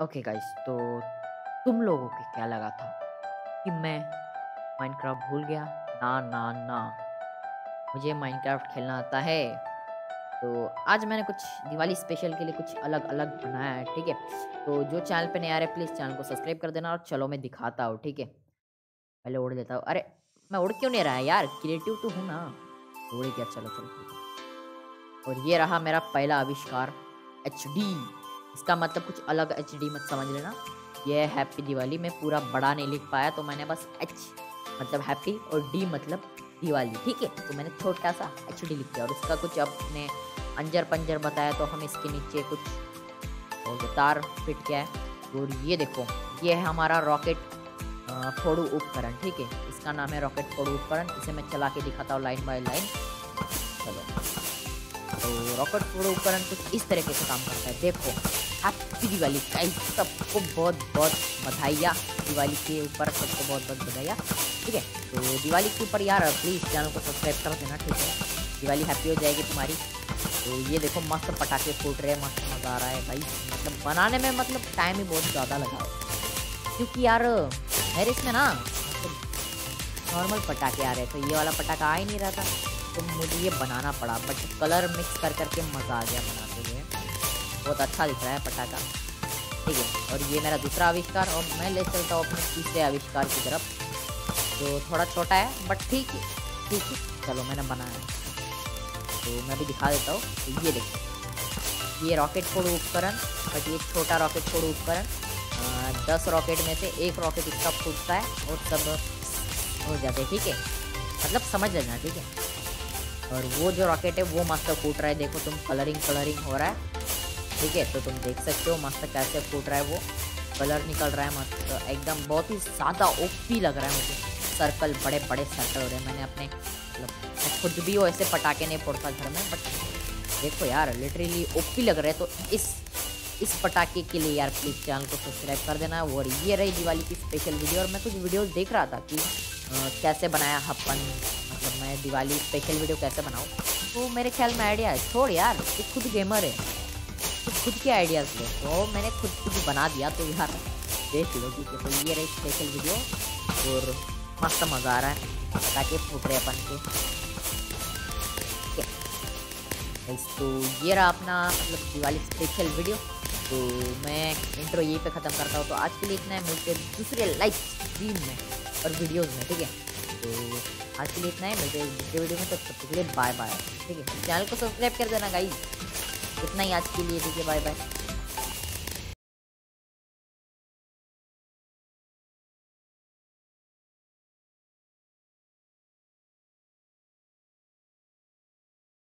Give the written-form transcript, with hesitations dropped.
Okay guys, तो तुम लोगों को क्या लगा था कि मैं माइनक्राफ्ट भूल गया? ना ना ना, मुझे माइनक्राफ्ट खेलना आता है। तो आज मैंने कुछ दिवाली स्पेशल के लिए कुछ अलग अलग बनाया है, ठीक है। तो जो चैनल पे नए आ रहे प्लीज़ चैनल को सब्सक्राइब कर देना, और चलो मैं दिखाता हूँ, ठीक है। पहले उड़ लेता हूँ। अरे मैं उड़ क्यों नहीं रहा है यार, क्रिएटिव तो हूँ ना। उड़ गया, चलो चलो ठीक है। और ये रहा मेरा पहला आविष्कार, एचडी। इसका मतलब कुछ अलग एचडी मत समझ लेना। ये हैप्पी दिवाली में पूरा बड़ा नहीं लिख पाया, तो मैंने बस एच मतलब हैप्पी और डी मतलब दिवाली, ठीक है। तो मैंने छोटा सा एचडी लिख दिया, और इसका कुछ अपने अंजर पंजर बताया, तो हम इसके नीचे कुछ और तार फिट किया है। और ये देखो, ये है हमारा रॉकेट फोड़ू उपकरण, ठीक है। इसका नाम है रॉकेट फोड़ू उपकरण। इसे मैं चला के दिखाता हूँ लाइन बाय लाइन। चलो, तो रॉकेट फोड़ो उपकरण कुछ इस तरीके से काम करता है। देखो, हैप्पी दिवाली गाइस, सबको बहुत बहुत बधाइयाँ। दिवाली के ऊपर सबको बहुत बहुत बधाइयाँ, ठीक है। तो दिवाली के ऊपर यार प्लीज़ चैनल को सब्सक्राइब कर देना, ठीक है। दिवाली हैप्पी हो जाएगी तुम्हारी। तो ये देखो, मस्त पटाखे फूट रहे हैं, मस्त मज़ा आ रहा है भाई। मतलब बनाने में मतलब टाइम ही बहुत ज़्यादा लगा है, क्योंकि यार मेरे इसमें ना मतलब नॉर्मल पटाखे आ रहे थे, ये वाला पटाखा आ ही नहीं रहा था, तो मुझे ये बनाना पड़ा। बट कलर मिक्स कर करके मज़ा आ गया बनाते हुए। बहुत अच्छा दिख रहा है पटाखा, ठीक है। और ये मेरा दूसरा आविष्कार, और मैं ले चलता हूँ अपने तीसरे आविष्कार की तरफ, जो थोड़ा छोटा है बट ठीक है, ठीक है। चलो मैंने बनाया है, तो मैं भी दिखा देता हूँ। तो ये देखो, ये रॉकेट फोड़ू उपकरण, बट ये छोटा रॉकेट फोड़ू उपकरण। 10 रॉकेट में से एक रॉकेट इसका फूटता है और सब हो जाते हैं, ठीक है। मतलब समझ लेना, ठीक है। और वो जो रॉकेट है वो मस्त फूट रहा है, देखो तुम, कलरिंग हो रहा है, ठीक है। तो तुम देख सकते हो मस्त कैसे फूट रहा है, वो कलर निकल रहा है मस्त, तो एकदम बहुत ही ज़्यादा ओपी लग रहा है मुझे। सर्कल, बड़े बड़े सर्कल हो रहे हैं। मैंने अपने मतलब मैं खुद भी वैसे पटाखे नहीं फोड़ता घर में, बट देखो यार लिटरली ओपी लग रहा है। तो इस पटाखे के लिए यार प्लीज़ चैनल को सब्सक्राइब कर देना। और ये रही दिवाली की स्पेशल वीडियो। और मैं कुछ वीडियोस देख रहा था कि कैसे बनाया हप्पन, मतलब मैं दिवाली स्पेशल वीडियो कैसे बनाऊँ। तो मेरे ख्याल में आइडिया है, छोड़ यार, ये खुद गेमर है, तो खुद के आइडियाज़ ले, तो मैंने खुद कुछ बना दिया। तो यार देख लो, ठीक है। तो ये रही स्पेशल वीडियो, और मस्त मज़ा आ रहा है, ताकि फूट रहे अपन के, ठीक है। तो ये रहा अपना मतलब दिवाली स्पेशल वीडियो। तो मैं इंट्रो यहीं पे ख़त्म करता हूँ। तो आज के लिए इतना है, मिलते हैं दूसरे लाइव स्ट्रीम में और वीडियोज़ में, ठीक है। तो आज के लिए इतना है, मिलते हैं दूसरे वीडियो में। तो तब तक के लिए बाय बाय, ठीक है। चैनल को सब्सक्राइब कर देना गाइस। इतना ही आज के लिए, ठीक है। Bye bye.